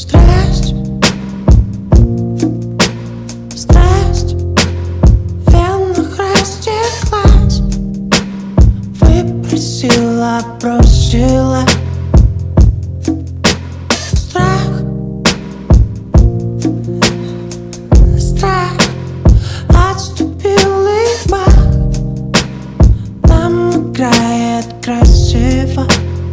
Страсть, страсть в венах растеклась, выпросила, бросила. Страх, страх отступил и бах, нам играет красиво.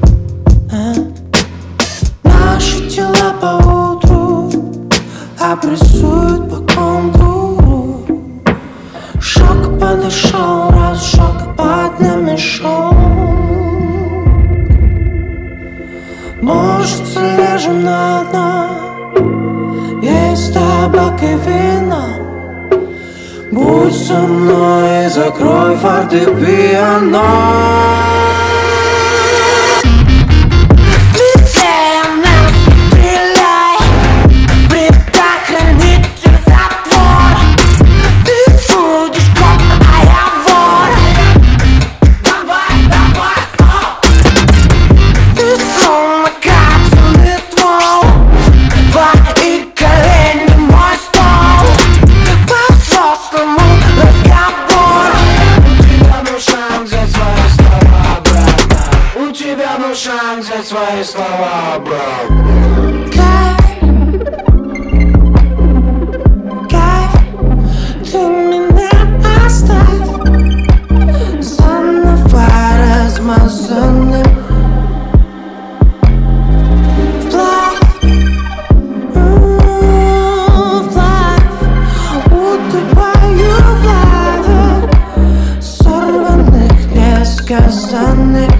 Наши тела поутру обрисуют по контуру. Шок подошел, раз шок под нами шел. Может, залежем на дно, есть табак и вино. Будь со мной и закрой фортепиано. Шанс взять свои слова, брат. Кайф, кайф, ты меня оставь заново размазанным. Вплавь, вплавь, утопаю в лаве сорванных, несказанных.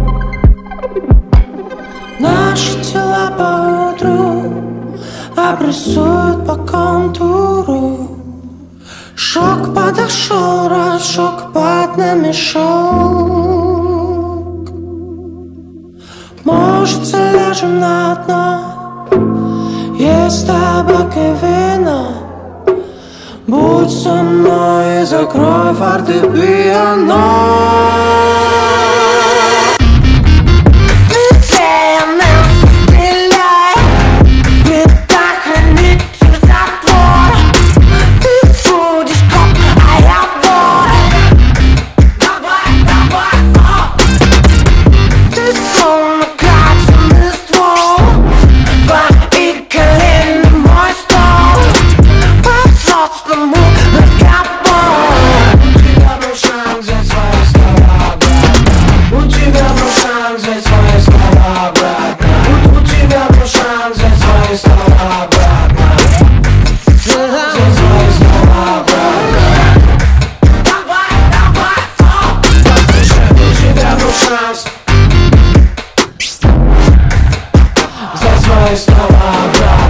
Наши тела поутру обрисуют по контуру. Шок подошел, раз шок под нами шел. Может, залежем на дно, есть табак и вино. Будь со мной и закрой фортепиано. Взять свои слова, брат.